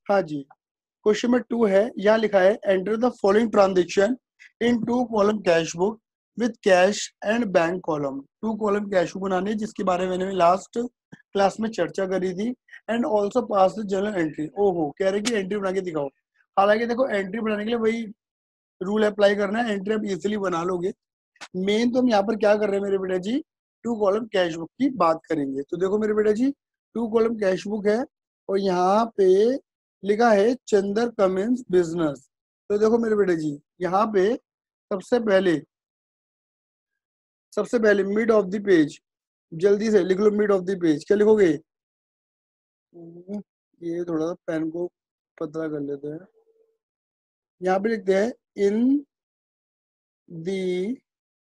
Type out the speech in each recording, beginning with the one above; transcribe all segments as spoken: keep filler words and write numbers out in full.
हाँ जी, question number two है, यहाँ लिखा है enter the following transaction in two column cash book with cash and bank column. Two column cash book बनानी है, जिसके बारे में मैंने लास्ट क्लास में चर्चा करी थी। And also pass the journal entry. ओहो, कह रहे कि एंट्री बना के दिखाओ। हालांकि देखो, एंट्री बनाने के लिए वही रूल अप्लाई करना है, एंट्री आप इजिली बना लोगे। मेन तो हम यहाँ पर क्या कर रहे हैं मेरे बेटा जी, टू कॉलम कैश बुक की बात करेंगे। तो देखो मेरे बेटा जी, टू कॉलम कैश बुक है और यहाँ पे लिखा है चंदर कमेंस बिजनेस। तो देखो मेरे बेटे जी, यहाँ पे सबसे पहले सबसे पहले मिड ऑफ द पेज, जल्दी से लिख लो मिड ऑफ द पेज। क्या लिखोगे? ये थोड़ा सा पेन को पतला कर लेते हैं। यहाँ पे लिखते हैं in the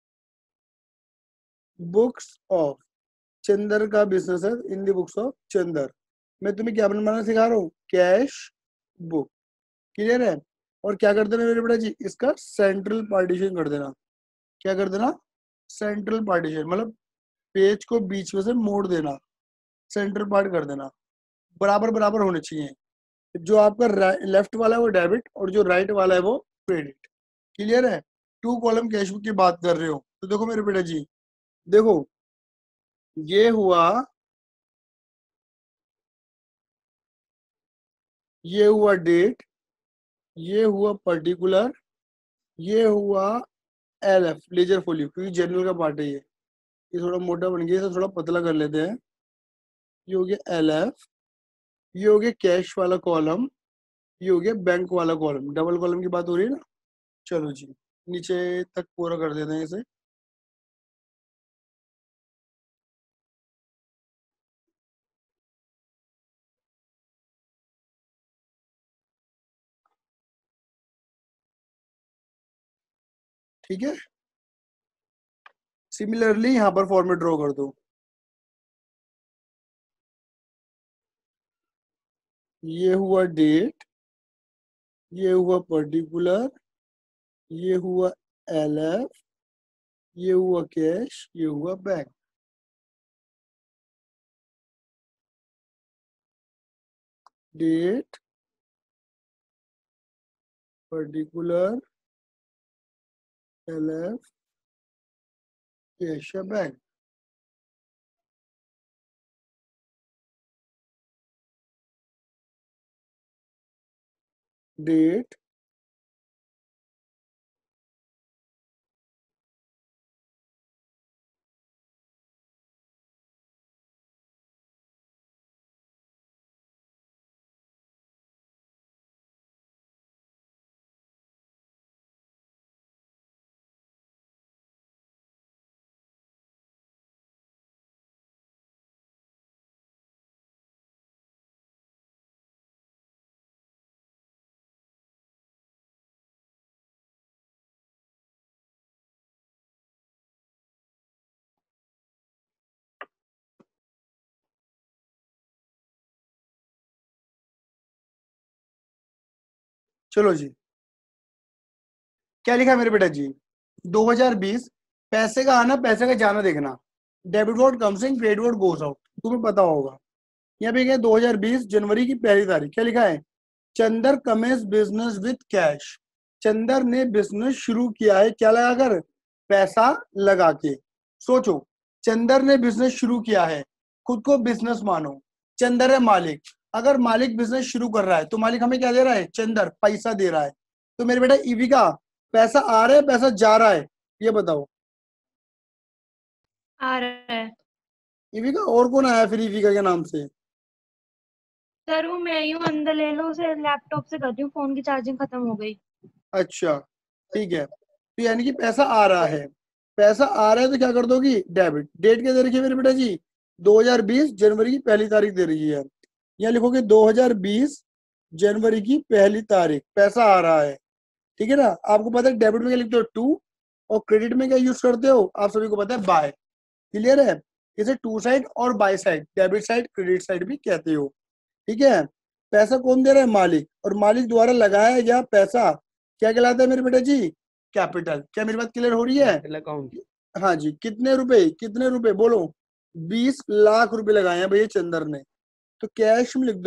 books of Chander का बिजनेस है, in the books of Chander. मैं तुम्हें क्या बनाना सिखा रहा हूँ? Cash book. क्लियर है? और क्या कर देना मेरे बेटा जी, इसका सेंट्रल पार्टीशन कर देना। क्या कर देना? सेंट्रल पार्टीशन, मतलब पेज को बीच में से मोड़ देना, सेंट्रल पार्ट कर देना, बराबर बराबर होने चाहिए। जो आपका लेफ्ट वाला है वो डेबिट और जो राइट वाला है वो क्रेडिट। क्लियर है? टू कॉलम कैश बुक की बात कर रहे हो तो देखो मेरे बेटा जी, देखो ये हुआ, ये हुआ डेट, ये हुआ पर्टिकुलर, ये हुआ एल एफ लेजर फोलियो, क्योंकि जनरल का पार्ट है ये ये थोड़ा मोटा बन गया, तो थोड़ा पतला कर लेते हैं। ये हो गया एल एफ, ये हो गया कैश वाला कॉलम, ये हो गया बैंक वाला कॉलम। डबल कॉलम की बात हो रही है ना। चलो जी, नीचे तक पूरा कर देते हैं इसे। ठीक है, सिमिलरली यहाँ पर फॉर्मेट ड्रॉ कर दो। ये हुआ डेट, ये हुआ पर्टिकुलर, ये हुआ एल एफ, ये हुआ कैश, ये हुआ bank. Date, particular, L F, cash या बैंक। डेट, चलो जी, क्या लिखा है मेरे बेटा जी? दो हज़ार बीस, पैसे का आना पैसे का जाना देखना। Debit what comes in, credit what goes out, तुम्हें पता होगा। यहाँ पे क्या है? दो हज़ार बीस जनवरी की पहली तारीख। क्या लिखा है? Chander commences business with cash. Chander ने बिजनेस शुरू किया है, क्या लगाकर? पैसा लगा के। सोचो, चंदर ने बिजनेस शुरू किया है, खुद को बिजनेस मानो, चंदर है मालिक। अगर मालिक बिजनेस शुरू कर रहा है तो मालिक हमें क्या दे रहा है? चंदर पैसा दे रहा है। तो मेरे बेटा ईविका, पैसा आ रहा है पैसा जा रहा है, ये बताओ। आ रहा है ईविका, और कौन आया फिर ईविका के नाम से? सर, वो मैं ही हूँ, अंदर ले लो उसे, लैपटॉप से करती हूँ, फोन की चार्जिंग खत्म हो गई। अच्छा, ठीक है, तो यानी कि पैसा आ रहा है। पैसा आ रहा है तो क्या कर दोगी? डेबिट। डेट क्या दे रखी है मेरे बेटा जी? दो हज़ार बीस जनवरी की पहली तारीख दे रही है। यहाँ लिखोगे दो हज़ार बीस जनवरी की पहली तारीख, पैसा आ रहा है। ठीक है ना? आपको पता है डेबिट में क्या लिखते हो? टू। और क्रेडिट में क्या यूज करते हो? आप सभी को पता है, बाय। क्लियर है? इसे टू साइड और by side, debit side credit side भी कहते हो। ठीक है? पैसा कौन दे रहा है? मालिक। और मालिक द्वारा लगाया गया पैसा क्या कहलाता है मेरे बेटा जी? कैपिटल। क्या मेरी बात क्लियर हो रही है? अकाउंट। हाँ जी, कितने रुपए? कितने रुपए बोलो? बीस लाख रुपए लगाए हैं भैया चंदर ने। तो कैश में लिख दो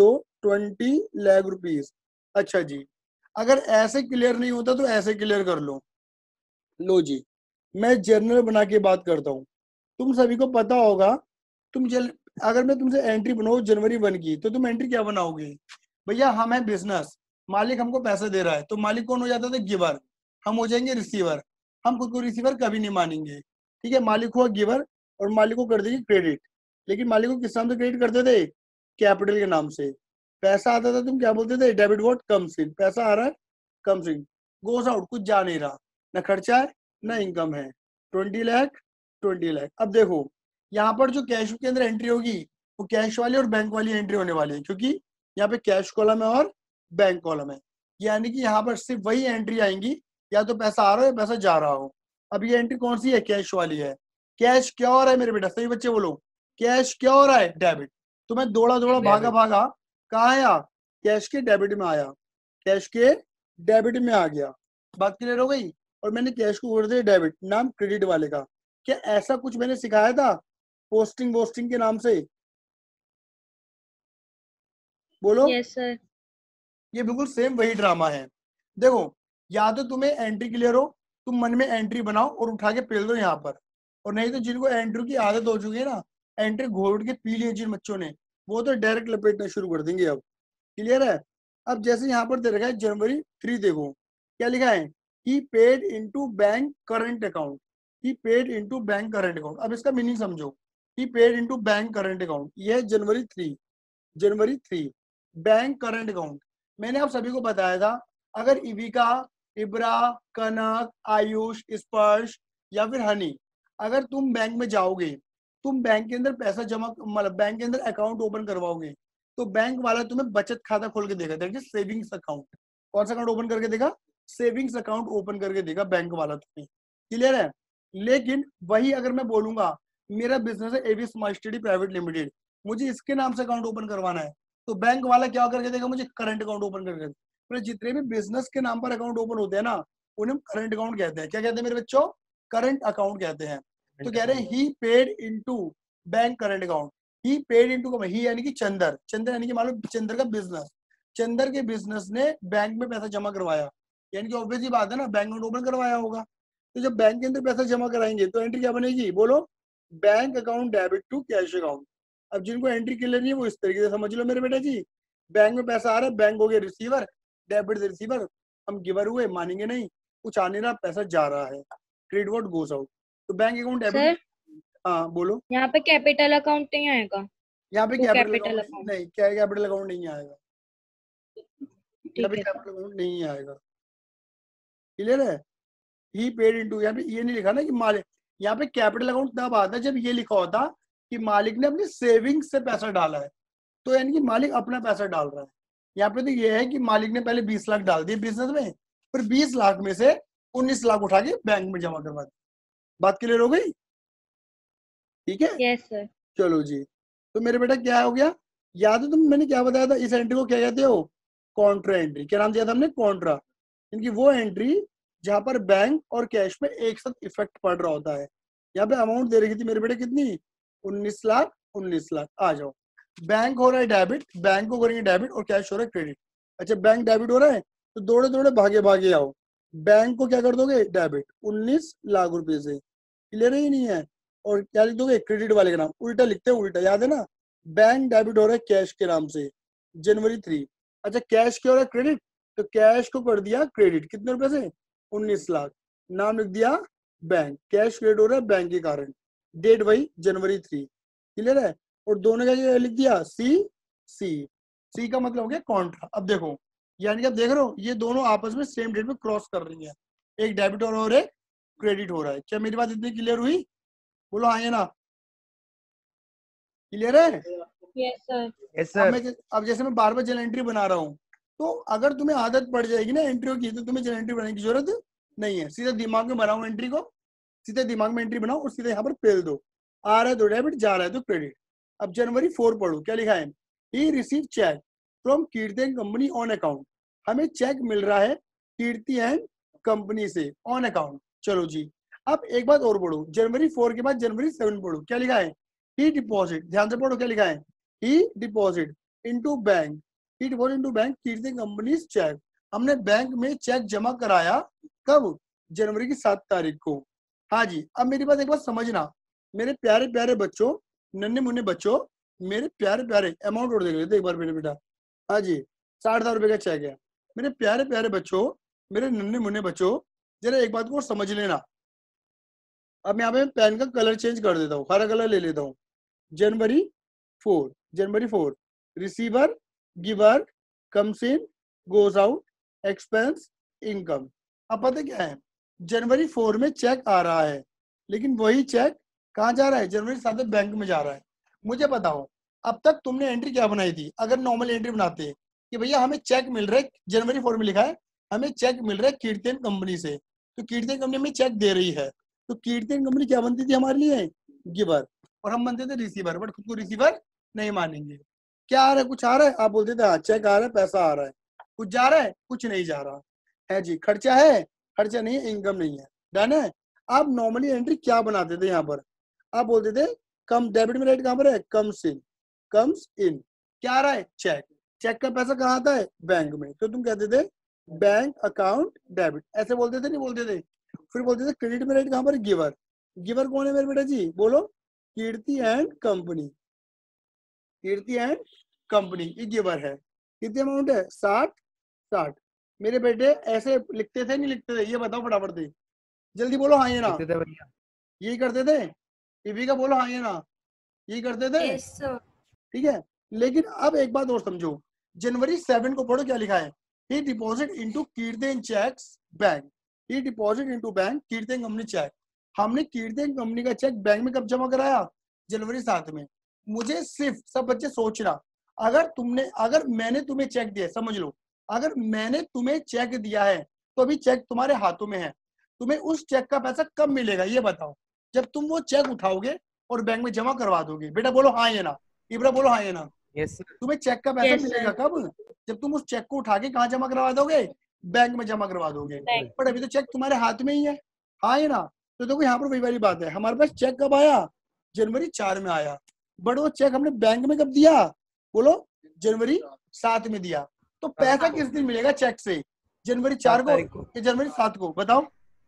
ट्वेंटी लाख रुपीज। अच्छा जी, अगर ऐसे क्लियर नहीं होता तो ऐसे क्लियर कर लो। लो जी, मैं जनरल बना के बात करता हूँ। तुम सभी को पता होगा, तुम जल अगर मैं तुमसे एंट्री बनाऊँ जनवरी वन की, तो तुम एंट्री क्या बनाओगे? भैया हम है बिजनेस, मालिक हमको पैसे दे रहा है, तो मालिक कौन हो जाता था? गिवर। हम हो जाएंगे रिसीवर। हम खुद को रिसीवर कभी नहीं मानेंगे, ठीक है? मालिक हुआ गिवर और मालिक को कर देंगे क्रेडिट। लेकिन मालिक को किस नाम से क्रेडिट करते थे? कैपिटल के नाम से। पैसा आता था, तुम क्या बोलते थे? Debit what comes in. पैसा आ रहा है, कम्स इन। गोस आउट, कुछ जा नहीं रहा, ना खर्चा है ना इनकम है। Twenty lakh twenty lakh. अब देखो यहाँ पर जो कैश के अंदर एंट्री होगी वो कैश वाली और बैंक वाली एंट्री होने वाली है, क्योंकि यहाँ पे कैश कॉलम है और बैंक कॉलम है। यानी कि यहाँ पर सिर्फ वही एंट्री आएंगी, या तो पैसा आ रहा हो या पैसा जा रहा हो। अब ये एंट्री कौन सी है? कैश वाली है। कैश क्या हो रहा है मेरे बेटा? सही बच्चे बोलो, कैश क्या हो रहा है? डेबिट। तो मैं दौड़ा दौड़ा भागा भागा कहाँ आया? कैश के डेबिट में आया, कैश के डेबिट में आ गया। बात क्लियर हो गई? और मैंने कैश को कर दिया डेबिट, नाम क्रेडिट वाले का। क्या ऐसा कुछ मैंने सिखाया था पोस्टिंग वोस्टिंग के नाम से? बोलो। Yes sir. ये बिल्कुल सेम वही ड्रामा है। देखो, या तो तुम्हें एंट्री क्लियर हो, तुम मन में एंट्री बनाओ और उठा के पेल दो यहाँ पर। और नहीं तो जिनको एंट्री की आदत हो चुकी है ना, एंट्री घोट के पी लिए जिन बच्चों ने, वो तो डायरेक्ट लपेटना शुरू कर देंगे। अब क्लियर है? अब जैसे यहाँ पर दे रखा है जनवरी थ्री, देखो क्या लिखा है? He paid into bank current account. He paid into bank current account. अब इसका मीनिंग समझो। He paid into bank current account, ये है January three. January three bank current account. मैंने आप सभी को बताया था, अगर इविका, इब्रा, कनक, आयुष, स्पर्श या फिर हनी, अगर तुम बैंक में जाओगे, तुम बैंक के अंदर पैसा जमा, मतलब बैंक के अंदर अकाउंट ओपन करवाओगे, तो बैंक वाला तुम्हें बचत खाता खोल के देगा, दैट इज सेविंग्स अकाउंट। कौन सा अकाउंट ओपन करके देगा? सेविंग्स अकाउंट ओपन करके देगा बैंक वाला तुम्हें। क्लियर है? लेकिन वही अगर मैं बोलूंगा मेरा बिजनेस है AV smart study private limited, मुझे इसके नाम से अकाउंट ओपन करवाना है, तो बैंक वाला क्या करके देगा? मुझे करंट अकाउंट ओपन करके देगा। तो जितने भी बिजनेस के नाम पर अकाउंट ओपन होते हैं ना, उन्हें करंट अकाउंट कहते हैं। क्या कहते हैं मेरे बच्चों? करंट अकाउंट कहते हैं। तो कह रहे हैं he paid into bank current account. He paid into, he यानी कि चंदर, चंदर यानी कि मालूम चंदर का बिजनेस, चंदर के बिजनेस ने बैंक में पैसा जमा करवाया, यानी कि ऑब्वियस ही बात है ना, बैंक अकाउंट ओपन करवाया होगा। तो जब बैंक के अंदर पैसा जमा कराएंगे तो एंट्री क्या बनेगी? बोलो। Bank account debit to cash account. अब जिनको एंट्री क्लियर नहीं है वो इस तरीके से समझ लो मेरे बेटा जी। बैंक में पैसा आ रहा है, बैंक हो गया रिसीवर, डेबिट से रिसीवर, हम गिवर हुए, मानेंगे नहीं, कुछ आ नहीं रहा, पैसा जा रहा है, क्रेडिट व्हाट गोस आउट। तो बैंक अकाउंट डेबिट। हाँ बोलो। यहाँ पे कैपिटल अकाउंट नहीं आएगा? यहाँ पे तो कैपिटल कैपिटल अकाउंट अकाउंट नहीं, क्या कैपिटल अकाउंट नहीं आएगा, यहाँ ठीक पे है सर। कैपिटल अकाउंट नहीं आएगा। क्लियर है? ही पेड इनटू, यहाँ पे ये नहीं लिखा ना कि मालिक, यहाँ पे कैपिटल अकाउंट तब आता है जब ये लिखा होता कि मालिक ने अपनी सेविंग्स से पैसा डाला है, तो यानी कि मालिक अपना पैसा डाल रहा है। यहाँ पे तो ये है कि मालिक ने पहले बीस लाख डाल दिए बिजनेस में, फिर बीस लाख में से उन्नीस लाख उठा के बैंक में जमा करवा दी। बात क्लियर हो गई? ठीक है? Yes sir. चलो जी, तो मेरे बेटा क्या हो गया? याद है तुम, मैंने क्या बताया था? इस एंट्री को क्या कहते हो? Contra entry. क्या नाम दिया था हमने? कॉन्ट्रा। इनकी वो एंट्री जहां पर बैंक और कैश में एक साथ इफेक्ट पड़ रहा होता है। यहाँ पे अमाउंट दे रखी थी मेरे बेटे कितनी? उन्नीस लाख। उन्नीस लाख आ जाओ। बैंक हो रहा है डेबिट, बैंक को करेंगे डेबिट, और कैश हो रहा है क्रेडिट। अच्छा, बैंक डेबिट हो रहा है तो दौड़े दौड़े भागे भागे आओ, बैंक को क्या कर दोगे? डेबिट, उन्नीस लाख रुपए से। क्लियर ही नहीं है? और क्या लिख दोगे? क्रेडिट वाले का नाम। उल्टा लिखते हैं, उल्टा, याद है ना? बैंक डेबिट हो रहा है कैश के नाम से, जनवरी थ्री। अच्छा, कैश क्या हो रहा है? क्रेडिट। तो कैश को कर दिया क्रेडिट, कितने रुपए से? उन्नीस लाख। नाम लिख दिया बैंक, कैश क्रेडिट हो रहा है बैंक के कारण, डेट वही जनवरी थ्री। क्लियर है? और दोनों का लिख दिया सी सी। सी का मतलब हो गया कॉन्ट्रा। अब देखो, यानी कि आप देख रहे हो ये दोनों आपस में सेम डेट पे क्रॉस कर रही है, एक डेबिट हो रहा है और एक क्रेडिट हो रहा है। क्या मेरी बात इतनी क्लियर हुई? बोलो हाँ या ना। क्लियर है? Yes sir. यस अब सर। मैं अब जैसे मैं बार बार जल एंट्री बना रहा हूँ, तो अगर तुम्हें आदत पड़ जाएगी ना एंट्री की, तो तुम्हें जल एंट्री बनाने की जरूरत नहीं है। सीधे दिमाग में बनाओ एंट्री को, सीधे दिमाग में एंट्री बनाओ और सीधे यहाँ पर पेल दो। आ रहा है तो डेबिट, जा रहा है तो क्रेडिट। अब जनवरी फोर पढ़ो, क्या लिखा है? He receive cheque from Kirti and company on account. हमें चेक मिल रहा है कीर्ति एंड कंपनी से ऑन अकाउंट। चलो जी, अब एक बात और पढ़ो, जनवरी फोर के बाद जनवरी सेवन पढ़ो, क्या लिखा है? ही डिपॉजिट, ध्यान से पढ़ो क्या लिखा है? He deposit into bank he deposit into bank Kirti company cheque, हमने बैंक में चेक जमा कराया कब, जनवरी की सात तारीख को। हाँ जी, अब मेरी बात एक बार समझना मेरे प्यारे प्यारे बच्चों, नन्हे मुन्ने बच्चों, मेरे प्यारे प्यारे, अमाउंट और देख लेते एक बार मेरे बेटा। हाँ जी, साठ हजार रुपए का चेक है। मेरे प्यारे प्यारे बच्चों, मेरे नन्हे मुन्ने बच्चों, जरा एक बात को समझ लेना। अब यहाँ पे पेन का कलर चेंज कर देता हूँ, हरा कलर ले लेता हूँ। January four, January four, receiver giver comes in goes out expense income. अब पता क्या है, जनवरी फोर में चेक आ रहा है, लेकिन वही चेक कहाँ जा रहा है, जनवरी सात में बैंक में जा रहा है। मुझे बताओ अब तक तुमने एंट्री क्या बनाई थी, अगर नॉर्मल एंट्री बनाते कि भैया हमें चेक मिल रहा है, जनवरी फोर में लिखा है हमें चेक मिल रहा है कीर्तन कंपनी से, तो कीर्तन कंपनी हमें चेक दे रही है, तो कीर्तन कंपनी क्या बनती थी हमारे लिए, गिवर, और हम बनते थे रिसीवर, बट खुद को रिसीवर नहीं मानेंगे। क्या आ रहा है, कुछ आ रहा है, आप बोलते थे हाँ चेक आ रहा है, पैसा आ रहा है, कुछ जा रहा है, कुछ नहीं जा रहा है जी, खर्चा है, खर्चा नहीं है, इनकम नहीं है, डन है। आप नॉर्मली एंट्री क्या बनाते थे यहाँ पर, आप बोलते थे कम, डेबिट में रेट कहाँ पर है, कम्स इन, कम्स इन, क्या आ रहा है, चेक, चेक का पैसा कहाँ आता है, बैंक में, तो तुम कहते थे बैंक अकाउंट डेबिट, ऐसे बोलते थे नहीं बोलते थे। फिर बोलते थे क्रेडिट में रेट कहाँ पर, गिवर, गिवर कौन है मेरे बेटा जी, बोलो, Kirti and company, Kirti and company ये गिवर है, कितनी अमाउंट है, साठ, साठ। मेरे बेटे ऐसे लिखते थे नहीं लिखते थे, ये बताओ फटाफट से, जल्दी बोलो हाँ ये ना, लिखते थे भैया, यही करते थे, टीवी का बोलो हाँ ये ना, यही करते थे, यस सर। ठीक है। लेकिन अब एक बात और समझो, जनवरी सेवन को पढ़ो क्या लिखा है, he deposit into Kirtan cheques bank, he deposit into bank Kirtan company cheque, हमने कीर्तन कंपनी का चेक बैंक में कब जमा कराया, जनवरी सात में। मुझे सिर्फ सब बच्चे सोचना, अगर तुमने, अगर मैंने तुम्हें चेक दिया, समझ लो, अगर मैंने तुम्हें चेक दिया है तो अभी चेक तुम्हारे हाथों में है, तुम्हें उस चेक का पैसा कब मिलेगा ये बताओ, जब तुम वो चेक उठाओगे और बैंक में जमा करवा दोगे। बेटा बोलो हाँ ये ना, इब्रा बोलो हाँ ये ना, यस सर, तुम्हें चेक का पैसा Yes, मिलेगा sir. कब, जब तुम उस चेक को उठा के कहाँ जमा करवा दोगे, बैंक में जमा करवा दोगे, Bank. पर अभी तो चेक तुम्हारे हाथ में ही है, हाँ ये ना। तो देखो यहाँ पर वही वाली बात है, हमारे पास चेक कब आया, जनवरी चार में आया, बट वो चेक हमने बैंक में कब दिया, बोलो, जनवरी सात में दिया, तो पैसा किस दिन मिलेगा चेक से, जनवरी चार को या जनवरी सात को, बताओ,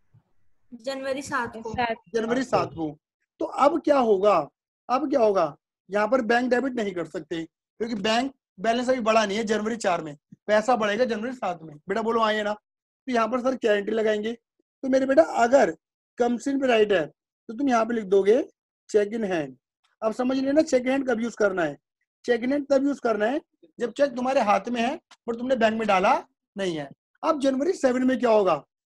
जनवरी सात को, जनवरी सात को। तो अब क्या होगा, अब क्या होगा, यहाँ पर बैंक डेबिट नहीं कर सकते क्योंकि बैंक बैलेंस अभी बढ़ा नहीं है, जनवरी चार में पैसा बढ़ेगा जनवरी सात में। बेटा बोलो आइए ना, तो यहाँ पर सर क्या एंट्री लगाएंगे, तो मेरे बेटा अगर कम्स इन पे राइट है तो तुम यहाँ पे लिख दोगे चेक इन हैंड। अब समझ लेना चेक इन हैंड कब यूज करना है, चेक इन हैंड तब यूज करना है जब चेक तुम्हारे हाथ में है पर तुमने बैंक में डाला नहीं है। अब जनवरी सेवन में क्या होगा,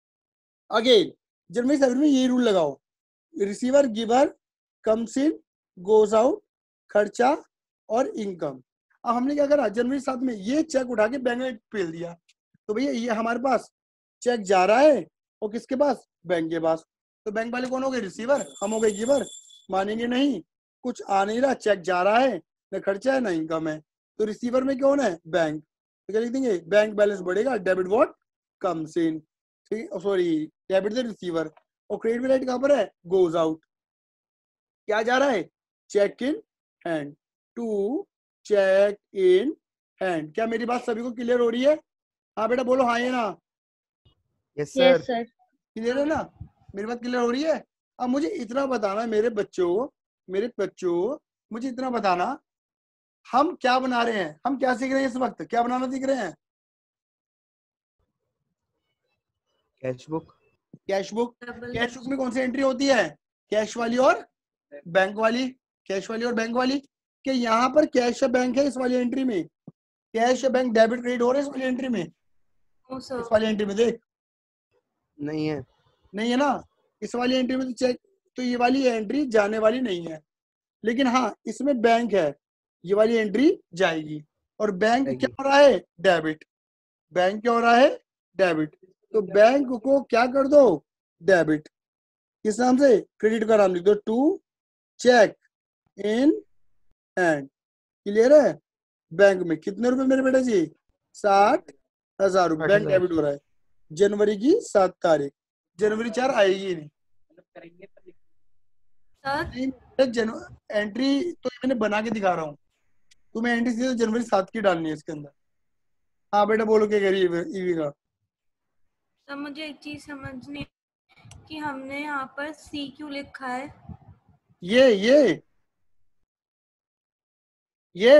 अगेन जनवरी सेवन में ये रूल लगाओ, receiver giver comes in goes out खर्चा और इनकम। अब हमने क्या करा, जनवरी सात में ये चेक उठा के बैंक में पेल दिया, तो भैया ये हमारे पास चेक जा रहा है और किसके पास, बैंक के पास, तो बैंक वाले कौन हो गए, रिसीवर, हम हो गए गिवर, मानेंगे नहीं, कुछ आ नहीं रहा, चेक जा रहा है, न खर्चा है ना इनकम है, तो रिसीवर में कौन है, बैंक, तो क्या लिख देंगे, बैंक बैलेंस बढ़ेगा, डेबिट व्हाट कम्स इन, ठीक, सॉरी डेबिट द रिसीवर, और क्रेडिट में राइट कहाँ पर है, गोज आउट, क्या जा रहा है, cheque in hand, to cheque in hand. क्या मेरी बात सभी को क्लियर हो रही है, हाँ बेटा बोलो हाँ ये ना, yes yes sir, sir, clear है ना, मेरी बात क्लियर हो रही है। अब मुझे इतना बताना मेरे बच्चों, मेरे बच्चों मुझे इतना बताना, हम क्या बना रहे हैं, हम क्या सीख रहे हैं इस वक्त, क्या बनाना सीख रहे हैं, cash book, cash book. Double cash book में कौन सी एंट्री होती है, कैश वाली और बैंक वाली, कैश वाली और बैंक वाली, कि यहाँ पर कैश या बैंक है इस वाली एंट्री में, कैश या बैंक डेबिट क्रेडिट हो रहे हैं इस वाली एंट्री में, नो इस सर, वाली एंट्री में देख, नहीं है, नहीं है ना, इस वाली एंट्री में तो चेक, तो ये वाली एंट्री जाने वाली नहीं है, लेकिन हाँ इसमें बैंक है, ये वाली एंट्री जाएगी, और बैंक क्या हो रहा है, डेबिट, बैंक क्या हो रहा है, डेबिट, तो बैंक को क्या कर दो, डेबिट, किस नाम से, क्रेडिट का नाम लिख दो, to cheque in hand, clear है। बैंक में कितने रुपए मेरे बेटा जी, साठ हजार रुपए बैंक डेबिट हो रहा है, जनवरी की सात तारीख, जनवरी चार आएगी नहीं, सर जनवरी एंट्री तो मैंने बना के दिखा रहा हूँ, तुम्हें एंट्री सीधे जनवरी सात की डालनी है इसके अंदर, हाँ बेटा बोलो क्या कह रही है ईवी का। सर मुझे एक चीज समझनी कि हमने यहाँ पर सी क्यों लिखा है। ये ये ये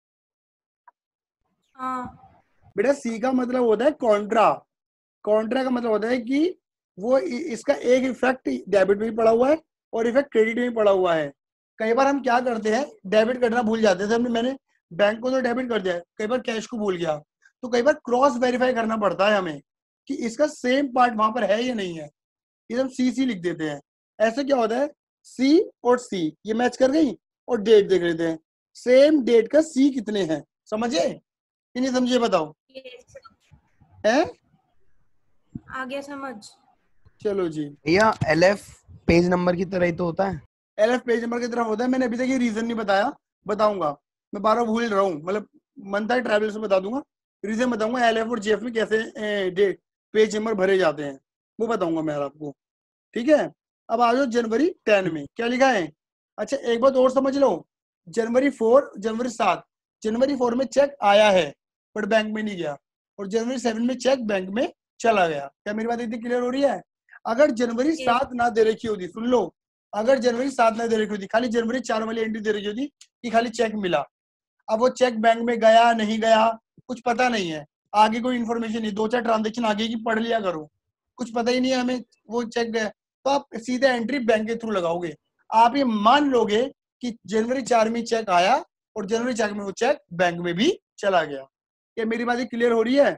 हाँ बेटा सी का मतलब होता है कॉन्ट्रा। कॉन्ट्रा का मतलब होता है कि वो इ- इसका एक इफेक्ट डेबिट में भी पड़ा हुआ है और इफेक्ट क्रेडिट में भी पड़ा हुआ है। कई बार हम क्या करते हैं, डेबिट करना भूल जाते थे हमने, मैंने बैंक को तो डेबिट कर दिया, कई बार कैश को भूल गया, तो कई बार क्रॉस वेरीफाई करना पड़ता है हमें कि इसका सेम पार्ट वहां पर है या नहीं है। ये हम सी सी लिख देते हैं। ऐसे क्या होता है, सी और सी ये मैच कर गई और डेट देख लेते हैं, सेम डेट का सी कितने हैं, समझे कि नहीं समझे बताओ। ये है आ गया समझ। चलो जी। भैया एल एफ पेज नंबर की तरह ही तो होता है। एल एफ पेज नंबर की तरफ होता है। मैंने अभी तक ये रीजन नहीं बताया, बताऊंगा। मैं बार बार भूल रहा हूँ, मतलब मन था ट्रैवल से बता दूंगा, रीजन बताऊंगा एल एफ और जी एफ में कैसे डेट पेज नंबर भरे जाते हैं, वो बताऊंगा मैं आपको। ठीक है, अब आ जाओ जनवरी टेन में क्या लिखा है। अच्छा एक बात और समझ लो, जनवरी फोर जनवरी सात, जनवरी फोर में चेक आया है बट बैंक में नहीं गया, और जनवरी सेवन में चेक बैंक में चला गया। क्या मेरी बात इतनी क्लियर हो रही है। अगर जनवरी Yes. सात ना दे रखी होती, सुन लो, अगर जनवरी सात ना दे रखी होती, खाली जनवरी चार वाली एंट्री दे रखी होती कि खाली चेक मिला, अब वो चेक बैंक में गया नहीं गया कुछ पता नहीं है, आगे कोई इन्फॉर्मेशन नहीं, दो चार ट्रांजेक्शन आगे की पढ़ लिया करो, कुछ पता ही नहीं है हमें वो चेक गया, तो आप सीधे एंट्री बैंक के थ्रू लगाओगे। आप ये मान लोगे कि जनवरी चार में चेक आया और जनवरी चार में वो चेक बैंक में भी चला गया। क्या मेरी बात क्लियर हो रही है।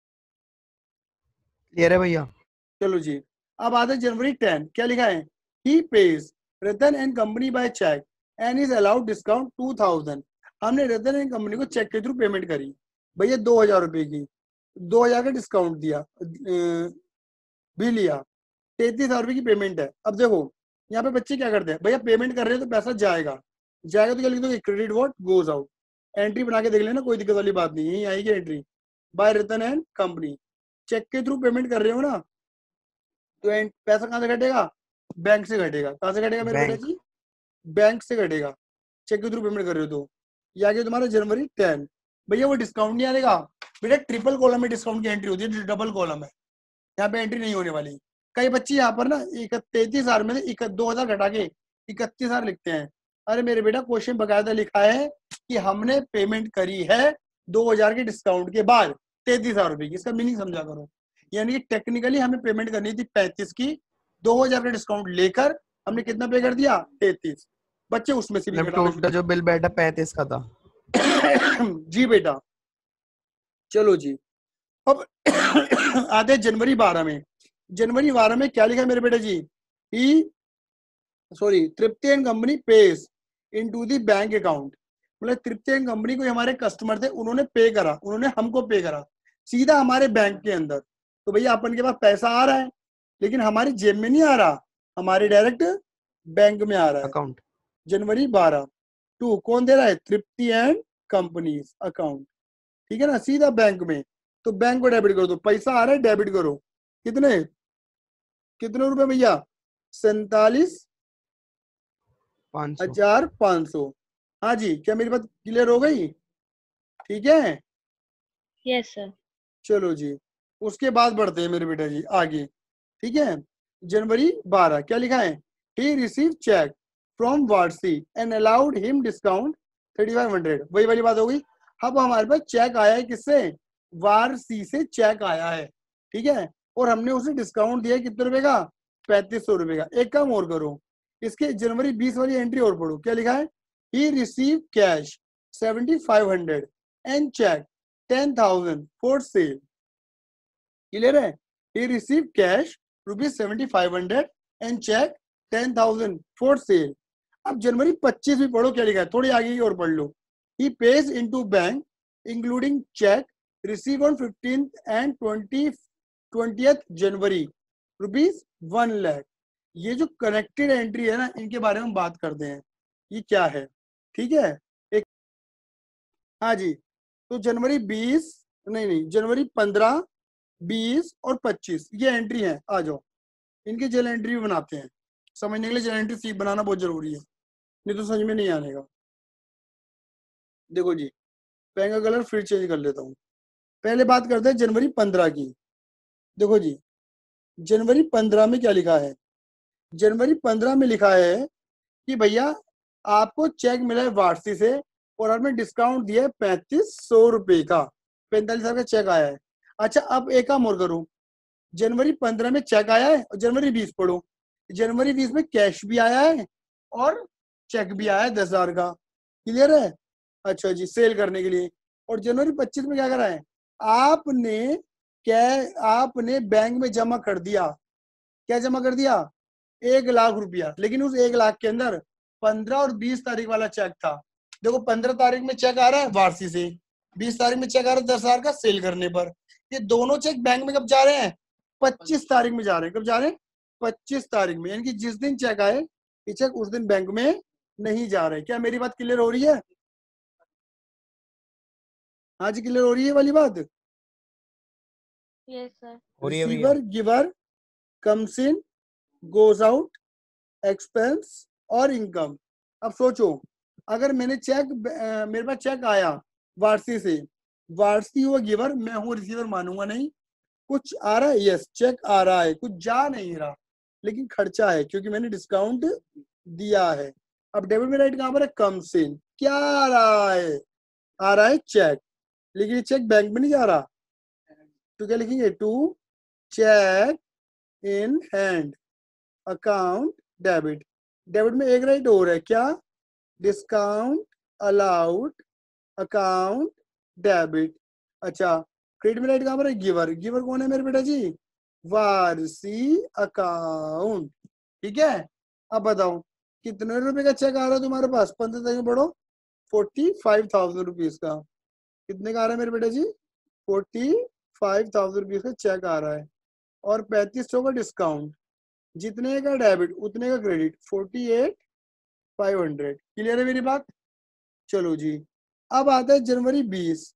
क्लियर है भैया। चलो जी, अब आते हैं जनवरी टेन, क्या लिखा है, he pays Ratan and company by cheque and is allowed discount two thousand. हमने रतन एंड कंपनी को चेक के थ्रू पेमेंट करी, भैया दो हजार रुपए की, दो हजार का डिस्काउंट दिया अ, भी लिया, तैतीस हजार रुपए की पेमेंट है। अब देखो यहाँ पे बच्चे क्या करते हैं, भैया पेमेंट कर रहे हैं तो पैसा जाएगा, जाएगा तो क्या लिख दो, credit what goes out, entry बना के देख लेना, कोई दिक्कत वाली बात नहीं, यही आएगी entry, by Ratan and company. Cheque के थ्रू पेमेंट कर रहे हो ना, तो एंड पैसा कहाँ से घटेगा, बैंक से घटेगा। कहाँ से घटेगा मेरे बेटा बैंक। जी, बैंक से घटेगा, चेक के थ्रू पेमेंट कर रहे हो तो। ये आ गया तुम्हारा जनवरी टेन। भैया वो डिस्काउंट नहीं आएगा बेटा, ट्रिपल कॉलम में डिस्काउंट की एंट्री होती है, डबल कॉलम है, यहाँ पे एंट्री नहीं होने वाली। कई बच्चे यहाँ पर ना तैतीस हजार में से दो हजार घटा के इकतीस हजार लिखते हैं। अरे मेरे बेटा क्वेश्चन बकायदा लिखा है कि हमने पेमेंट करी है दो हजार के डिस्काउंट के बाद तैतीस हजार रुपए की, इसका मीनिंग समझा करो। यानी कि टेक्निकली हमें पेमेंट करनी थी पैंतीस की, दो हजार का डिस्काउंट लेकर हमने कितना पे कर दिया, तैतीस। बच्चे उसमें से भी मतलब घटाना टोटल जो बिल बैठा पैंतीस का था। शुरू जी बेटा। चलो जी, अब आते हैं जनवरी बारह में। जनवरी बारह में क्या लिखा है मेरे बेटे जी, he sorry Tripti and company pays into the bank account. मतलब तृप्ति एंड कंपनी को हमारे कस्टमर थे, उन्होंने पे करा, उन्होंने हमको पे करा सीधा हमारे बैंक के अंदर। तो भैया अपन के पास पैसा आ रहा है लेकिन हमारी जेब में नहीं आ रहा, हमारे डायरेक्ट बैंक में आ रहा है। अकाउंट। जनवरी बारह टू कौन दे रहा है, तृप्ति एंड कंपनी अकाउंट, ठीक है ना, सीधा बैंक में। तो बैंक को डेबिट कर दो, पैसा आ रहा है डेबिट करो, कितने कितने रुपए भैया, सैतालीस पाँच सौ। हजार पाँच सौ। हाँ जी, क्या मेरी बात क्लियर हो गई, ठीक है। Yes sir. चलो जी, उसके बाद बढ़ते हैं मेरे बेटा जी आगे, ठीक है। जनवरी बारह क्या लिखा है, he receive cheque from Warsi and allowed him discount thirty five hundred. वही वाली बात हो गई। अब हमारे पास चेक आया है किससे, वारसी से चेक आया है, ठीक है, और हमने उसे डिस्काउंट दिया कितने रुपए का, पैंतीस सौ रुपए का। एक काम और करो, इसके जनवरी बीस वाली एंट्री और पढ़ो, क्या लिखा है, he receive cash seventy five hundred and cheque ten thousand for sale. Clear है, he received cash rupees seventy five hundred and check ten thousand for sale। अब जनवरी पच्चीस भी पढ़ो क्या लिखा है, थोड़ी आगे की और पढ़ लो। he pays into bank including check received on fifteenth and twentieth January rupees one lakh. ये जो कनेक्टेड एंट्री है ना, इनके बारे में बात करते हैं, ये क्या है, ठीक है। एक हाँ जी, तो जनवरी बीस नहीं नहीं जनवरी पंद्रह बीस और पच्चीस ये एंट्री है, आ जाओ इनके जेल एंट्री भी बनाते हैं। समझने के लिए जेल एंट्री सीख बनाना बहुत जरूरी है, नहीं तो समझ में नहीं आने का। देखो जी, पेन का कलर फिर चेंज कर लेता हूँ, पहले बात करते हैं जनवरी पंद्रह की। देखो जी, जनवरी पंद्रह में क्या लिखा है? जनवरी पंद्रह में लिखा है कि भैया आपको चेक मिला है वारसी से और हमें डिस्काउंट दिया है पैंतीस सौ रुपए का, पैंतालीस हजार का चेक आया है। अच्छा, अब एक काम और करूं, जनवरी पंद्रह में चेक आया है और जनवरी बीस पढ़ो, जनवरी बीस में कैश भी आया है और चेक भी आया है दस हजार का। क्लियर है? अच्छा जी, सेल करने के लिए। और जनवरी पच्चीस में क्या करा है आपने? क्या आपने बैंक में जमा कर दिया? क्या जमा कर दिया? एक लाख रुपया। लेकिन उस एक लाख के अंदर पंद्रह और बीस तारीख वाला चेक था। देखो, पंद्रह तारीख में चेक आ रहा है वारसी से, बीस तारीख में चेक आ रहा है दस हजार का सेल करने पर। ये दोनों चेक बैंक में कब जा रहे हैं? पच्चीस तारीख में जा रहे हैं। कब जा रहे हैं? पच्चीस तारीख में। यानी कि जिस दिन चेक आए ये चेक उस दिन बैंक में नहीं जा रहे। क्या मेरी बात क्लियर हो रही है? हाँ जी, क्लियर हो रही है वाली बात? Yes sir. Receiver giver comes in goes out expense और इनकम। अब सोचो, अगर मैंने चेक, मेरे पास चेक आया वारसी से, वारसी हुआ गिवर, मैं हूँ रिसीवर, मानूंगा नहीं। कुछ आ रहा है, यस चेक आ रहा है, कुछ जा नहीं रहा, लेकिन खर्चा है क्योंकि मैंने डिस्काउंट दिया है। अब डेबिट में राइट कहां पर है? Comes in. क्या आ रहा है? आ रहा है चेक, लेकिन ये चेक बैंक में नहीं जा रहा, तो क्या लिखेंगे? To cheque in hand account debit. Debit में एक राइट और है, क्या? Discount allowed account debit. अच्छा, क्रेडिट में राइट कहां पर है? गिवर। गिवर कौन है मेरे बेटा जी? वारसी अकाउंट। ठीक है, अब बताओ कितने रुपए का चेक आ रहा है तुम्हारे पास? पंद्रह तारीख में पढ़ो, फोर्टी फाइव थाउजेंड रुपीज का। कितने का आ रहा है मेरे बेटा जी? फोर्टी फाइव थाउजेंड रुपीज का चेक आ रहा है और पैंतीस सौ का डिस्काउंट। जितने का डेबिट उतने का credit, forty eight five hundred. Clear है मेरी बात? चलो जी, अब आता है जनवरी बीस।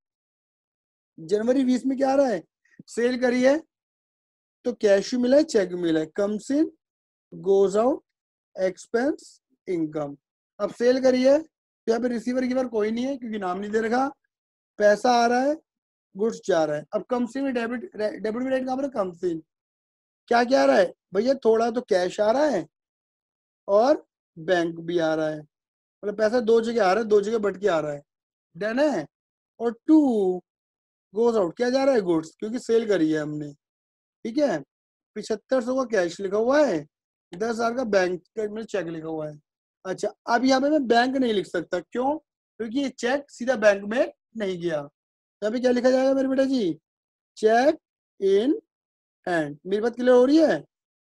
जनवरी बीस में क्या आ रहा है? सेल करी है तो कैश मिला है, चेक मिला है, comes in goes out expense income. अब सेल करी है तो यहाँ पे रिसीवर गिवर कोई नहीं है क्योंकि नाम नहीं दे रखा, पैसा आ रहा है, गुड्स जा रहा है। अब कम्स इन में डेबिट, डेबिट में रेट कहाँ पर है? Comes in. क्या क्या आ रहा है भैया? थोड़ा तो कैश आ रहा है और बैंक भी आ रहा है, मतलब पैसा दो जगह आ रहा है, दो जगह बट के आ रहा है। डन है? और टू गोज आउट, क्या जा रहा है? गुड्स, क्योंकि सेल करी है हमने। ठीक है, पिछहत्तर सौ का कैश लिखा हुआ है, दस हजार का बैंक में चेक लिखा हुआ है। अच्छा, अब यहाँ पे मैं बैंक नहीं लिख सकता, क्यों? क्योंकि ये चेक सीधा बैंक में नहीं गया। यहाँ पे क्या लिखा जाएगा मेरे बेटा जी? Cheque in hand. मेरी बात क्लियर हो रही है?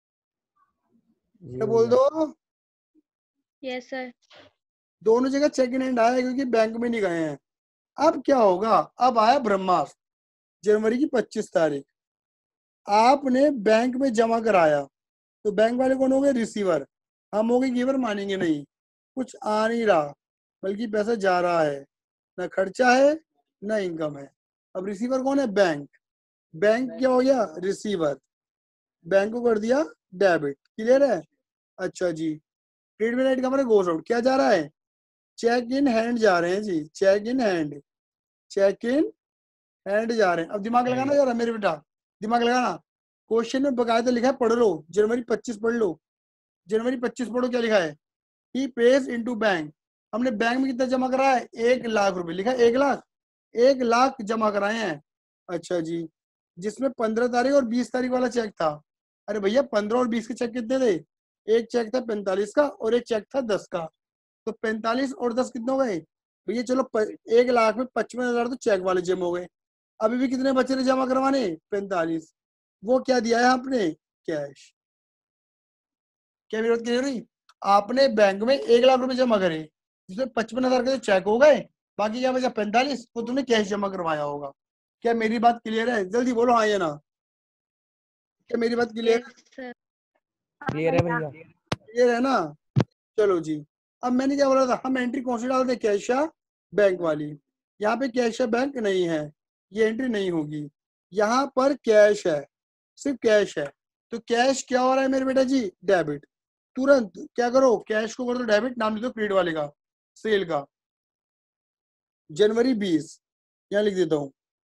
क्या बोल दो? Yes sir. दोनों जगह चेक इन हैंड आया क्योंकि बैंक में नहीं गए हैं। अब क्या होगा? अब आया ब्रह्मास्त्र, जनवरी की पच्चीस तारीख, आपने बैंक में जमा कराया तो बैंक वाले कौन हो गए? रिसीवर। हम हो गए गिवर, मानेंगे नहीं, कुछ आ नहीं रहा बल्कि पैसा जा रहा है, ना खर्चा है ना इनकम है। अब रिसीवर कौन है? बैंक। बैंक क्या हो गया? रिसीवर। बैंक को कर दिया डेबिट। क्लियर है? अच्छा जी, क्रेडिट में राइट का मतलब गोज आउट। क्या जा रहा है? चेक इन हैंड जा रहे हैं जी, cheque in hand, cheque in hand जा रहे हैं। अब दिमाग लगाना जरा मेरे बेटा, दिमाग लगाना। क्वेश्चन में बकायदा लिखा है, पढ़ लो, जनवरी पच्चीस पढ़ लो, जनवरी पच्चीस पढ़ो क्या लिखा है? He pays into bank. हमने बैंक में कितना जमा कराया है? एक लाख रुपए लिखा है, एक लाख, एक लाख जमा कराए हैं। अच्छा जी, जिसमें पंद्रह तारीख और बीस तारीख वाला चेक था। अरे भैया, पंद्रह और बीस के चेक कितने थे? एक चेक था पैंतालीस का और एक चेक था दस का, तो पैंतालीस और दस कितने हो गए भैया? चलो प, एक लाख में पचपन हजार तो चेक वाले जमा हो गए। अभी भी कितने बचे थे जमा करवाने? पैंतालीस। वो क्या दिया है आपने? कैश। क्या विरोध क्लियर हुई? आपने बैंक में एक लाख रुपए जमा करे जिसमें पचपन हजार के चेक हो गए, बाकी क्या बचा? पैंतालीस, वो तुमने कैश जमा करवाया होगा। क्या मेरी बात क्लियर है? जल्दी बोलो हाँ या ना। क्या मेरी बात क्लियर है? क्लियर है भैया? क्लियर है ना? चलो जी, अब मैंने क्या बोला था? हम एंट्री कौन सी डालते? कैश या बैंक वाली। यहाँ पे कैश या बैंक नहीं है, ये एंट्री नहीं होगी। यहाँ पर कैश है, सिर्फ कैश है, तो कैश क्या हो रहा है मेरे बेटा जी? डेबिट। तुरंत क्या करो? कैश को कर दो डेबिट, नाम लिख दो क्रेडिट वाले का, सेल का। जनवरी बीस यहाँ लिख देता हूँ,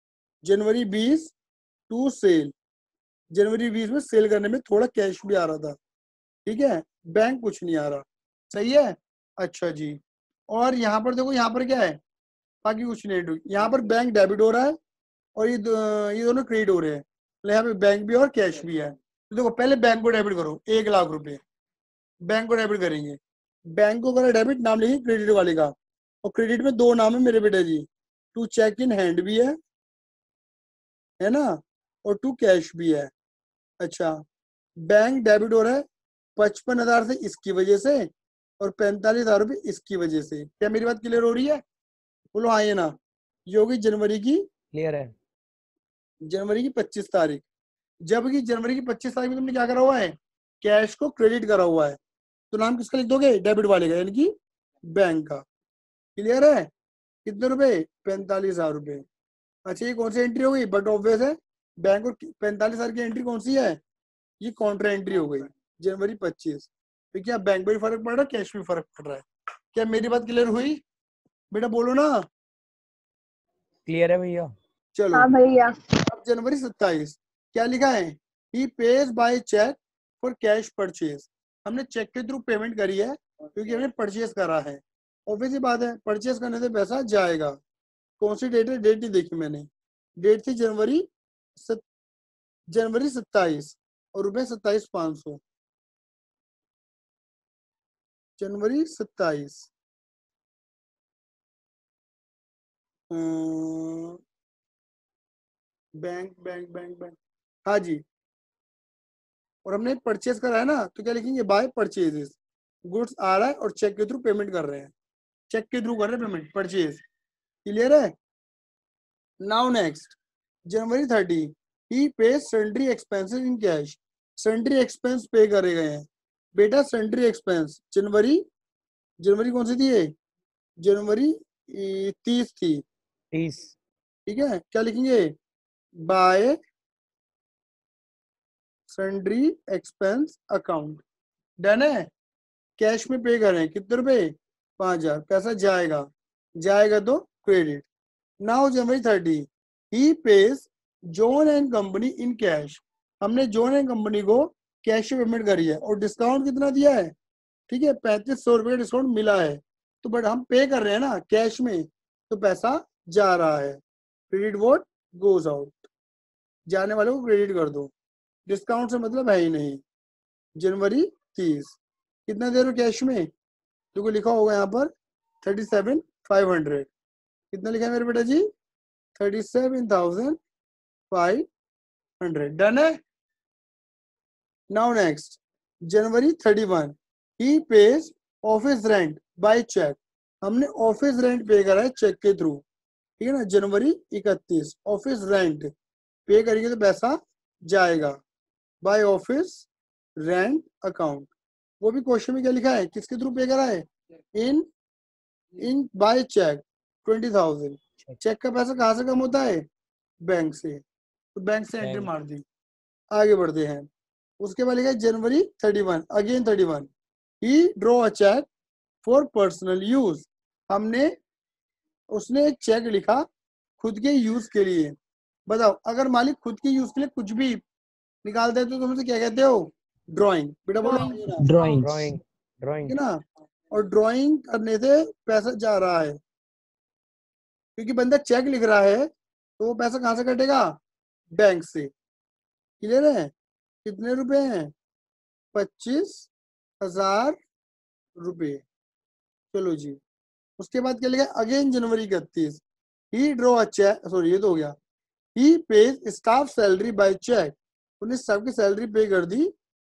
जनवरी बीस टू सेल, जनवरी बीस में सेल करने में थोड़ा कैश भी आ रहा था, ठीक है, बैंक कुछ नहीं आ रहा, सही है। अच्छा जी, और यहाँ पर देखो, यहाँ पर क्या है, बाकी कुछ नहीं, यहाँ पर बैंक डेबिट हो रहा है और ये दो, ये दोनों क्रेडिट हो रहे हैं, मतलब यहाँ पे बैंक भी और कैश भी है। तो देखो पहले बैंक को डेबिट करो, एक लाख रुपए बैंक को डेबिट करेंगे, बैंक को करा डेबिट, नाम लिखेंगे क्रेडिट वाले का, और क्रेडिट में दो नाम है मेरे बेटे जी, टू चेक इन हैंड भी है है ना, और टू कैश भी है। अच्छा, बैंक डेबिट हो रहा है पचपन हजार से इसकी वजह से और पैंतालीस हजार रुपये इसकी वजह से। क्या मेरी बात क्लियर हो रही है? बोलो हाँ या ना। ये होगी जनवरी की, क्लियर है। जनवरी की पच्चीस तारीख, जबकि जनवरी की पच्चीस तारीख में तुमने क्या करा हुआ है, कैश को क्रेडिट करा हुआ है, तो नाम किसका लिख दोगे, डेबिट वाले का, यानी कि बैंक का। क्लियर है? कितने रुपए, पैंतालीस हजार रुपए। अच्छा, ये कौन सी एंट्री हो गई, बट ऑब्वियस है बैंक को पैंतालीस हजार की एंट्री कौन सी है, ये काउंटर एंट्री हो गई जनवरी पच्चीस। तो क्या बैंक में भी फर्क पड़ रहा है, कैश में फर्क पड़ रहा है? क्या मेरी बात क्लियर हुई बेटा, बोलो ना। क्लियर है भैया। चलो हाँ भैया। अब जनवरी सत्ताईस, क्या लिखा है, he pays by cheque for cash purchase. हमने चेक के थ्रू पेमेंट करी है क्योंकि हमने परचेज करा है, ऑब्वियस बात है परचेज करने से पैसा जाएगा। कौन सी डेट है, डेट नहीं देखी मैंने, डेट थी जनवरी सत, जनवरी सत्ताईस और रुपए सत्ताईस पाँच सौ, जनवरी सत्ताईस। बैंक बैंक बैंक बैंक हाँ जी, और हमने परचेज करा है ना, तो क्या लिखेंगे, बाय परचेजेस, गुड्स आ रहा है और चेक के थ्रू पेमेंट कर रहे हैं, चेक के थ्रू कर रहे हैं पेमेंट, परचेज। क्लियर है? Now next, January thirty, he pays sundry expenses in cash. Sundry expense pay करे गए हैं बेटा, सन्ड्री एक्सपेंस जनवरी, जनवरी कौन सी थी ये, जनवरी तीस थी, तीस। ठीक है, क्या लिखेंगे, by sundry expense account. Done है? कैश में पे करें कितने रुपए, पांच हजार, पैसा जाएगा, जाएगा तो credit. Now January thirty, he pays John and company in cash. हमने जॉन एंड कंपनी को कैश में पेमेंट करी है और डिस्काउंट कितना दिया है, ठीक है, पैंतीस सौ रुपए का डिस्काउंट मिला है, तो बट हम पे कर रहे हैं ना कैश में, तो पैसा जा रहा है, क्रेडिट वोट गोज आउट, जाने वाले को क्रेडिट कर दो, डिस्काउंट से मतलब है ही नहीं। जनवरी तीस, कितना दे रहे हो कैश में, जो लिखा होगा यहाँ पर थर्टी सेवन फाइव हंड्रेड, कितना लिखा है मेरे बेटा जी, thirty seven thousand five hundred. Done है? Now next, January thirty one, he pays office rent by cheque. हमने ऑफिस रेंट पे करा है चेक के थ्रू, ठीक है ना, जनवरी इकतीस, ऑफिस रेंट पे करेंगे तो पैसा जाएगा, बाय ऑफिस रेंट अकाउंट। वो भी क्वेश्चन में क्या लिखा है, किसके थ्रू पे करा है, in in by cheque twenty thousand. Cheque का पैसा कहाँ से कम होता है, बैंक से, तो बैंक से एंट्री मार दी। आगे बढ़ते हैं, उसके बाद लिखा है January thirty one, again thirty one, he draw a cheque for personal use. हमने, उसने एक चेक लिखा खुद के यूज के लिए। बताओ, अगर मालिक खुद के यूज के लिए कुछ भी निकालते हैं तो तुम उसे क्या कहते हो, ड्राइंग। बेटा बोलो ड्राइंग ड्राइंग ड्राइंग, ठीक है ना, और ड्राइंग करने से पैसा जा रहा है, क्योंकि बंदा चेक लिख रहा है तो वो पैसा कहाँ से कटेगा, बैंक से। क्लियर है? कितने रुपए हैं, पच्चीस हजार रुपये। चलो जी, उसके बाद क्या लिखा, अगेन जनवरी इकतीस, he draw a cheque, sorry ये तो हो गया, he pays staff salary by cheque. उन्हें स्टाफ की सैलरी पे कर दी।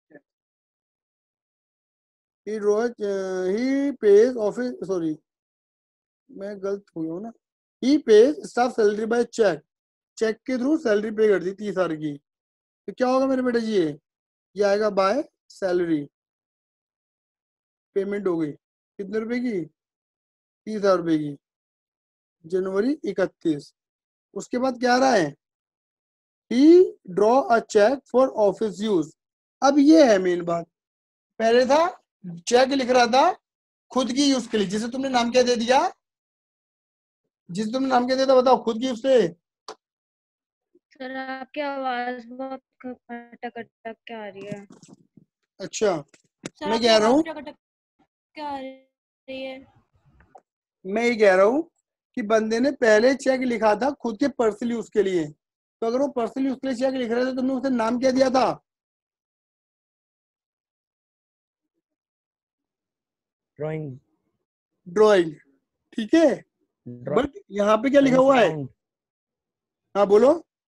He draw he pays office, sorry मैं गलत हो गया हूँ ना, he pays staff salary by cheque, cheque के थ्रू सैलरी पे कर दी तीस हजार की, तो क्या होगा मेरे बेटे जी, ये ये आएगा बाय सैलरी, पेमेंट हो गई कितने रुपए की, तीस हजार रुपए की, जनवरी इकतीस। उसके बाद क्या आ रहा है, he draw a cheque for office use. अब ये है मेन बात, पहले था चेक लिख रहा था खुद की यूज के लिए, जिसे तुमने नाम क्या दे दिया, जिसे तुमने नाम क्या दिया था बताओ, खुद की यूज से सर आपकी आवाज बहुत अटक अटक के आ रही है। अच्छा, सर मैं आपकी कह रहा आवाज हूँ अटक अटक के आ रही है। मैं ये कह रहा हूँ कि बंदे ने पहले चेक लिखा था खुद के पर्सनल यूज के लिए, तो अगर वो पर्सनल यूज के लिए चेक लिख रहा था तो तुमने उसे नाम क्या दिया था? Drawing drawing. ठीक है, बट यहाँ पे क्या लिखा ड्राइंग्स हुआ है? अकाउंट हाँ बोलो।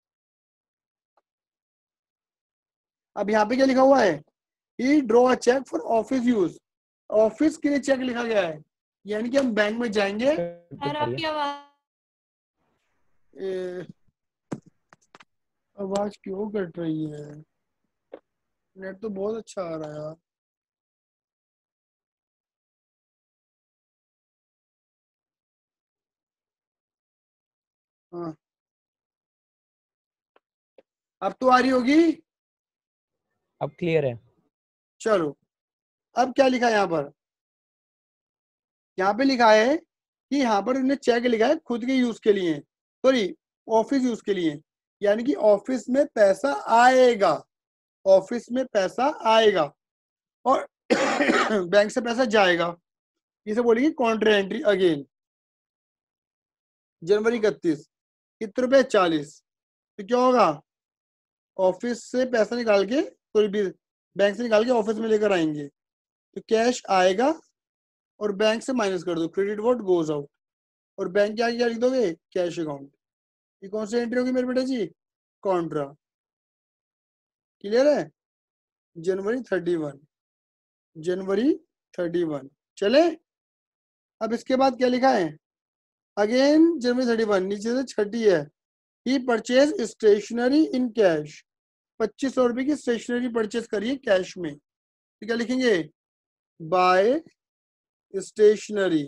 अब यहाँ पे क्या लिखा हुआ है? He draw a cheque for office use. Office के लिए चेक लिखा गया है, यानी कि हम बैंक में जाएंगे। सर आपकी आवाज ए, आवाज क्यों कट रही है? नेट तो बहुत अच्छा आ रहा है यार। हाँ, अब तो आ रही होगी। अब क्लियर है। चलो, अब क्या लिखा है यहाँ पर? यहाँ पे लिखा है कि यहाँ पर उन्होंने चेक लिखा है खुद के यूज के लिए, सॉरी ऑफिस यूज के लिए, यानी कि ऑफिस में पैसा आएगा, ऑफिस में पैसा आएगा और बैंक से पैसा जाएगा। इसे बोलेंगे कॉन्ट्रा एंट्री अगेन। जनवरी इकतीस, कितने रुपए? चालीस। तो क्या होगा? ऑफिस से पैसा निकाल के, सॉरी बैंक से निकाल के ऑफिस में लेकर आएंगे, तो कैश आएगा और बैंक से माइनस कर दो, क्रेडिट व्हाट गोज आउट, और बैंक के आगे क्या लिख दोगे? Cash account. ये कौन सी एंट्री होगी मेरे बेटा जी? कॉन्ट्रा। क्लियर है? January thirty one, January thirty one. चले, अब इसके बाद क्या लिखा है? अगेन जनवरी थर्टी वन, नीचे से छठी है। He purchase stationery in cash. पच्चीस सौ रुपए की स्टेशनरी परचेज करिए कैश में, तो क्या लिखेंगे? By stationery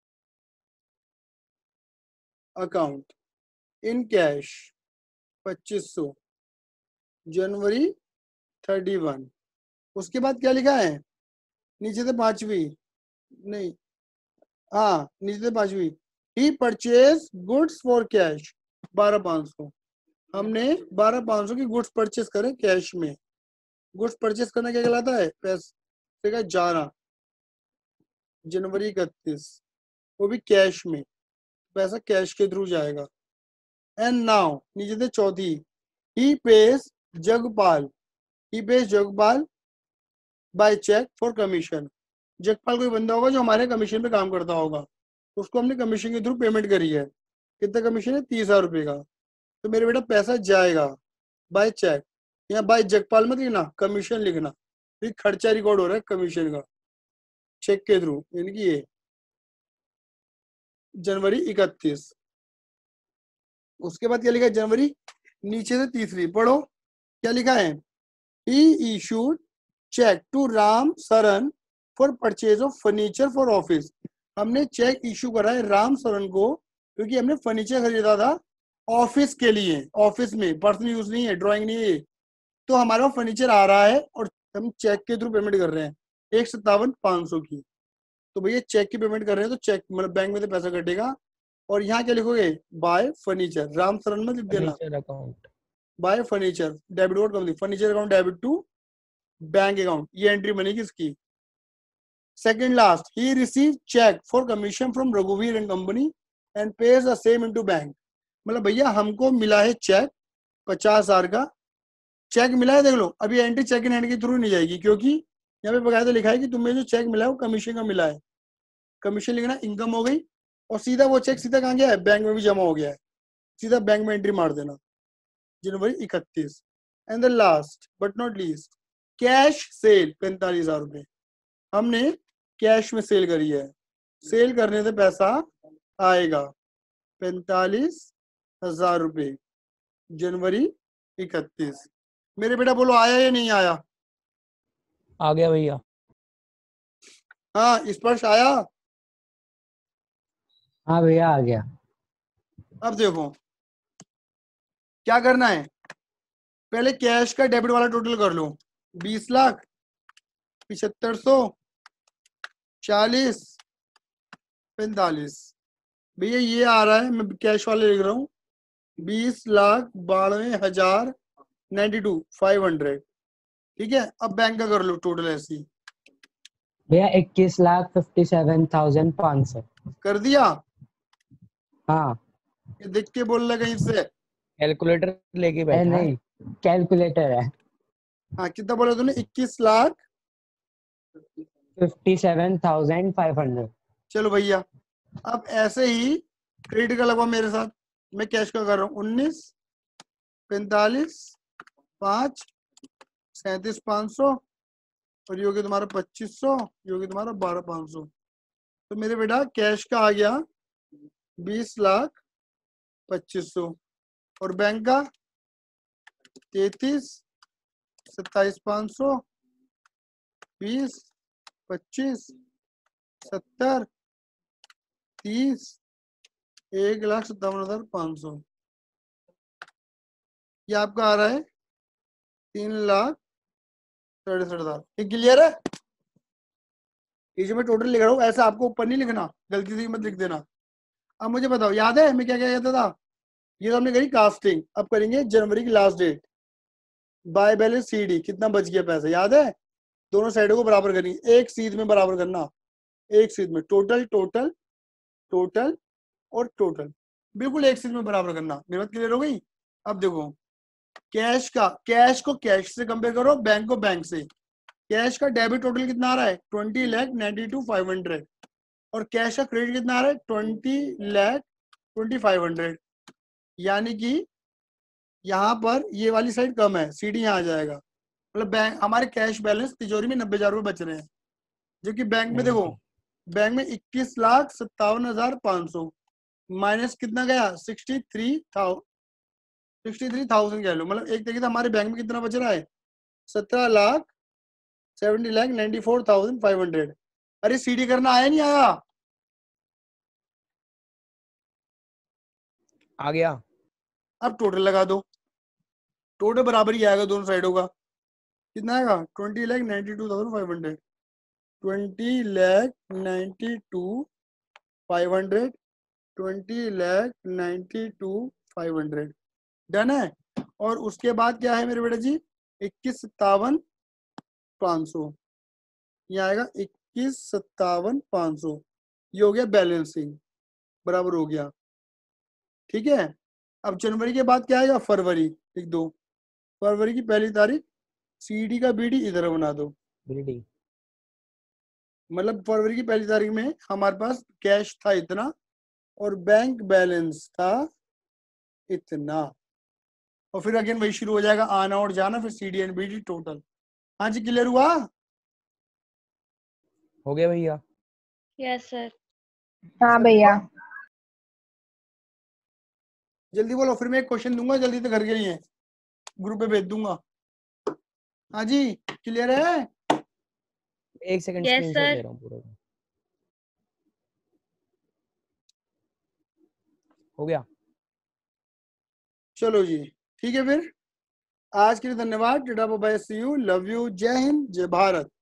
account in cash पच्चीस सौ, जनवरी थर्टी वन। उसके बाद क्या लिखा है? नीचे से पांचवी, नहीं, हाँ नीचे से पांचवी। He purchase goods for cash, बारह पाँच सौ। हमने बारह पाँच सौ की गुड्स परचेज करे कैश में। गुड्स परचेज करना क्या कहलाता है? पैसे का जाना। जनवरी इकतीस, वो भी कैश में, पैसा कैश के थ्रू जाएगा। एंड नाउ नीचे से चौथी, he pays Jagpal, he pays Jagpal by cheque for commission. Jagpal कोई बंदा होगा जो हमारे कमीशन पे काम करता होगा, उसको हमने कमीशन के थ्रू पेमेंट करी है। कितना कमीशन है? तीस हजार रुपए का। तो मेरे बेटा पैसा जाएगा बाय चेक, यहाँ बाय जगपाल मत लिखना, कमीशन लिखना, ये खर्चा रिकॉर्ड हो रहा है कमीशन का, चेक के थ्रू, यानी कि ये जनवरी इकतीस। उसके बाद क्या लिखा है? जनवरी, नीचे से तीसरी पढ़ो, क्या लिखा है? He issued cheque to Ram Saran for purchase of furniture for office. हमने चेक इशू करा है राम सरन को, क्योंकि हमने फर्नीचर खरीदा था ऑफिस के लिए, ऑफिस में, पर्सनल यूज नहीं है, ड्राइंग नहीं है। तो हमारा फर्नीचर आ रहा है और हम चेक के थ्रू पेमेंट कर रहे हैं, एक सत्तावन पाँच सौ की। तो भैया चेक की पेमेंट कर रहे हैं तो चेक मतलब बैंक में से पैसा कटेगा। और यहाँ क्या लिखोगे? बाय फर्नीचर, राम सरन में लिख देना, furniture account. By furniture debit vote company, furniture account debit to bank account, ये एंट्री बनेगी इसकी। Second last, he receive cheque for commission from रघुवीर and company and pays the same into bank. मतलब भैया हमको मिला है चेक पचास हजार का, चेक मिला है, देख लो अभी एंट्री चेक इन हैंड के थ्रू नहीं जाएगी, क्योंकि यहाँ पे बकायदा लिखा है कि तुम्हें जो चेक मिला है वो कमीशन का मिला है। कमीशन लिखना, इनकम हो गई, और सीधा वो चेक सीधा कहाँ गया है? बैंक में भी जमा हो गया है, सीधा बैंक में एंट्री मार देना, जनवरी इकतीस। And the last but not least, cash sale पैंतालीस हजार रुपए हमने कैश में सेल करी है, सेल करने से पैसा आएगा पैंतालीस हजार रुपए, जनवरी इकतीस। मेरे बेटा बोलो आया या नहीं आया? आ गया भैया। हाँ स्पर्श आया? हाँ भैया आ गया। अब देखो क्या करना है, पहले कैश का डेबिट वाला टोटल कर लो, बीस लाख पिछहत्तर सौ चालीस पैंतालीस। भैया ये आ रहा है, मैं कैश वाले लिख रहा हूँ, बीस लाख बानवे हजार नाइन्टी टू फाइव हंड्रेड। ठीक है, अब बैंक का कर लो टोटल ऐसी। भैया इक्कीस लाख फिफ्टी सेवन थाउजेंड पाँच सौ। कर दिया? हाँ ये देख के बोल रहा कहीं से? कैलकुलेटर लेके ए, बैठा है। नहीं कैलकुलेटर है। हाँ, कितना बोला तूने? इक्कीस lakh fifty seven thousand five hundred. चलो भैया, अब ऐसे ही क्रेडिट का लगवा मेरे साथ। मैं कैश का कर रहा हूँ। उन्नीस पैंतालीस पाँच सैंतीस पाँच सौ और योगी तुम्हारा पच्चीस सौ, योगी तुम्हारा बारह पाँच सौ। तो मेरे बेटा कैश का आ गया बीस लाख पच्चीस सौ और बैंक का तैतीस सत्ताईस पाँच सौ बीस पच्चीस सत्तर तीस एक लाख सत्तावन हजार पाँच सौ। ये आपका आ रहा है तीन लाख सड़सठ हजार। ये क्लियर है? ये जो मैं टोटल लिख रहा हूँ ऐसा आपको ऊपर नहीं लिखना, गलती से मत लिख देना। अब मुझे बताओ, याद है मैं क्या क्या कहता था? ये तो हमने करी कास्टिंग। अब करेंगे जनवरी की last date, by balance CD, कितना बच गया पैसा, याद है? दोनों साइडों को बराबर करेंगे, एक सीध में बराबर करना, एक सीध में टोटल टोटल टोटल और टोटल, बिल्कुल एक सीध में बराबर करना। मेरी बात क्लियर हो गई? अब देखो, कैश का कैश को कैश से कंपेयर करो, बैंक को बैंक से। कैश का डेबिट टोटल कितना आ रहा है? Twenty lakh ninety two five hundred और कैश का क्रेडिट कितना आ रहा है? Twenty lakh twenty five hundred. यानी कि यहाँ पर ये वाली साइड कम है, सीडी यहाँ आ जाएगा। मतलब बैंक हमारे कैश बैलेंस तिजोरी में नब्बे हजार रुपये बच रहे हैं, जो कि बैंक में देखो, बैंक में इक्कीस लाख सत्तावन हजार पाँच सौ माइनस कितना गया? Sixty three thousand sixty three thousand कह लो। मतलब एक तरीके से हमारे बैंक में कितना बच रहा है? सत्रह lakh seventy lakh ninety four thousand five hundred. अरे सीडी करना आया नहीं आया? आ गया। अब टोटल लगा दो, टोटल बराबर ही आएगा दोनों साइडों का। कितना आएगा? Twenty lakh ninety two thousand five hundred twenty lakh ninety two five hundred twenty lakh ninety two five hundred. Done है? और उसके बाद क्या है मेरे बेटा जी? इक्कीस सत्तावन पाँच सौ। ये आएगा इक्कीस सत्तावन पाँच सौ। ये हो गया बैलेंसिंग, बराबर हो गया। ठीक है, अब जनवरी के बाद क्या आएगा? फरवरी। लिख दो, फरवरी की पहली तारीख सीडी का बीडी इधर बना दो। बीडी मतलब फरवरी की पहली तारीख में हमारे पास कैश था इतना और बैंक बैलेंस था इतना, और फिर अगेन वही शुरू हो जाएगा, आना और जाना, फिर सीडी एंड बीडी टोटल। हाँ जी, क्लियर हुआ? हो गया भैया? Yes sir. हाँ भैया। जल्दी बोलो, फिर मैं एक क्वेश्चन दूंगा, जल्दी तो घर के लिए ग्रुप पे भेज दूंगा। हाँ जी, क्लियर है? एक सेकंड Yes, स्क्रीनशॉट sir. ले रहा हूँ पूरा। हो गया? चलो जी, ठीक है फिर आज के लिए धन्यवाद। Tata bye bye, see you, love you, जय हिंद, जय भारत।